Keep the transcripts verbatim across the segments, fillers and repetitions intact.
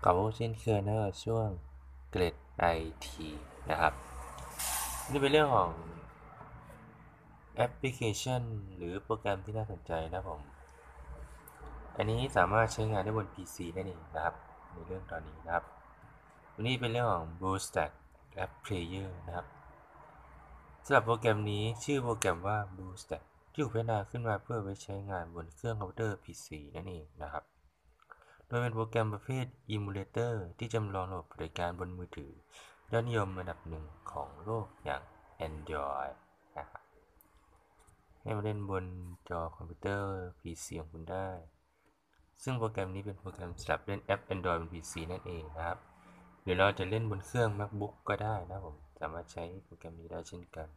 กลับมาพบเช่นเคยนะกับช่วงเกร็ดไอทีนะครับนี่เป็นเรื่องของแอปพลิเคชันหรือโปรแกรมที่น่าสนใจนะผมอันนี้สามารถใช้งานได้บน พี ซี นั่นเองนะครับในเรื่องตอนนี้นะครับวันนี้เป็นเรื่องของ BlueStack App Player นะครับสำหรับโปรแกรมนี้ชื่อโปรแกรมว่า BlueStack ที่ถูกพัฒนาขึ้นมาเพื่อไว้ใช้งานบนเครื่องคอมพิวเตอร์ พี ซี นั่นเองนะครับโดยเป็นโปรแกรมประเภท Emulator ที่จำลองระบบปฏิบัติการบนมือถือยอดนิยมอันดับหนึ่งของโลกอย่าง Android นะครับให้มาเล่นบนจอคอมพิวเตอร์ พี ซี ของคุณได้ซึ่งโปรแกรมนี้เป็นโปรแกรมสำหรับเล่นแอป Android บน พี ซี นั่นเองนะครับหรือเราจะเล่นบนเครื่อง MacBook ก็ได้นะผมสามารถใช้โปรแกรมนี้ได้เช่นกัน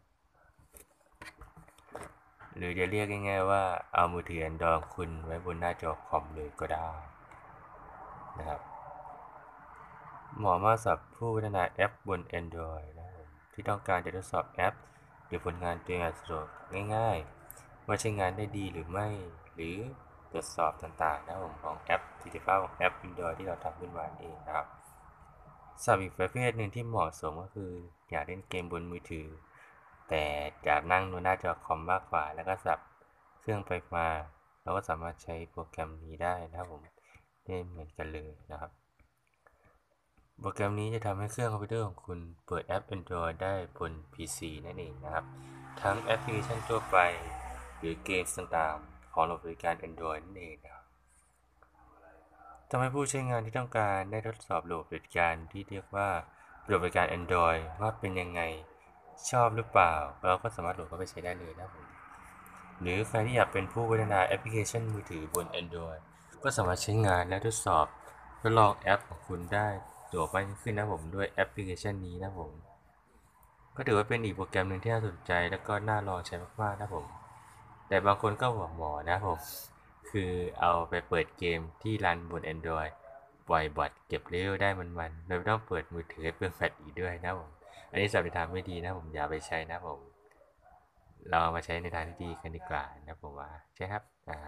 หรือจะเรียกง่ายๆว่าเอามือถือ Android ของคุณไว้บนหน้าจอคอมเลยก็ได้นะครับเหมาะมากสำหรับผู้พัฒนาแอปบน Android นะผมที่ต้องการจะทดสอบแอปหรือผลงานตัวเองสะดวกง่ายๆว่าใช้งานได้ดีหรือไม่หรือตรวจสอบต่างๆนะผมของแอปประสิทธิภาพของแอป Android ที่เราทำขึ้นมาเองนะครับสำหรับอีกประเภทหนึ่งที่เหมาะสมก็คืออยากเล่นเกมบนมือถือแต่อยากนั่งดูหน้าจอคอมมากกว่าแล้วก็สับเครื่องไปมาเราก็สามารถใช้โปรแกรมนี้ได้นะครับผมได้เหมือนกันเลยนะครับ โปรแกรมนี้จะทำให้เครื่องคอมพิวเตอร์ของคุณเปิดแอป Android ได้บน พี ซี นั่นเองนะครับทั้งแอปพลิเคชันทั่วไปหรือเกมต่างๆของระบบบบริการ Android นั่นเองนะครับทำให้ผู้ใช้งานที่ต้องการได้ทดสอบระบบบริการที่เรียกว่าระบบบบริการ Android ว่าเป็นยังไงชอบหรือเปล่าเราก็สามารถโหลดเข้าไปใช้ได้เลยนะผมหรือใครที่อยากเป็นผู้พัฒนาแอปพลิเคชันมือถือบน Android ก็สามารถใช้งานและทดสอบทดลองแอปของคุณได้ตัวไปขึ้นนะผมด้วยแอปพลิเคชันนี้นะผมก็ถือว่าเป็นอีกโปรแกรมหนึ่งที่น่าสนใจและก็น่าลองใช้มากๆนะผมแต่บางคนก็หัวหมอนะผมคือเอาไปเปิดเกมที่รันบน Android ปล่อยบอทเก็บเลเวลได้มันๆโดยไม่ต้องเปิดมือถือให้เปลืองแบตอีกด้วยนะผมอันนี้สัมผัสทางไม่ดีนะผมอย่าไปใช้นะผมเราเอามาใช้ในทางที่ดีกันดีกว่านะผมว่าใช่ครับอ่า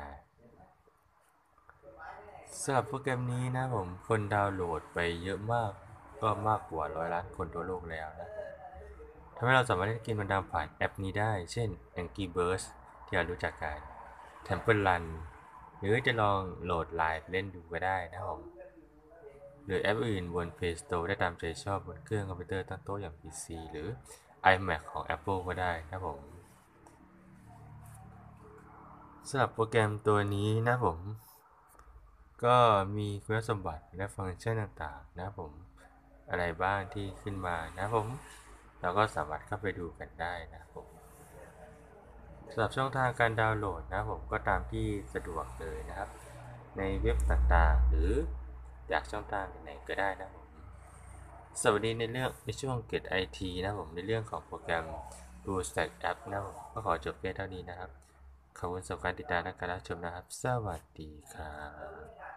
สำหรับโปรแกรมนี้นะผมคนดาวน์โหลดไปเยอะมากก็มากกว่าร้อยล้านคนทั่วโลกแล้วนะทำให้เราสามารถเล่นเกมมันดาผ่านแอปนี้ได้เช่น Angry Birds ที่เรารู้จักกัน Temple Run หรือจะลองโหลดไลน์เล่นดูก็ได้นะผมหรือแอปอื่นบน Play Store ได้ตามใจชอบบนเครื่องคอมพิวเตอร์ตั้งโต๊ะอย่าง พี ซี หรือ iMac ของ Apple ก็ได้นะผมสำหรับโปรแกรมตัวนี้นะผม ก็มีคุณสมบัติและฟังก์ชันต่างๆนะผมอะไรบ้างที่ขึ้นมานะผมเราก็สามารถเข้าไปดูกันได้นะผมสำหรับช่องทางการดาวน์โหลดนะผมก็ตามที่สะดวกเลยนะครับในเว็บต่างๆหรือจากช่องทางไหนๆก็ได้นะผมสวัสดีในเรื่องในช่วงเกตไอทีนะผมในเรื่องของโปรแกรม BlueStack App นะผมก็ขอจบเพียงเท่านี้นะครับขอบคุณสำหรับการติดตามและการรับชมนะครับสวัสดีครับ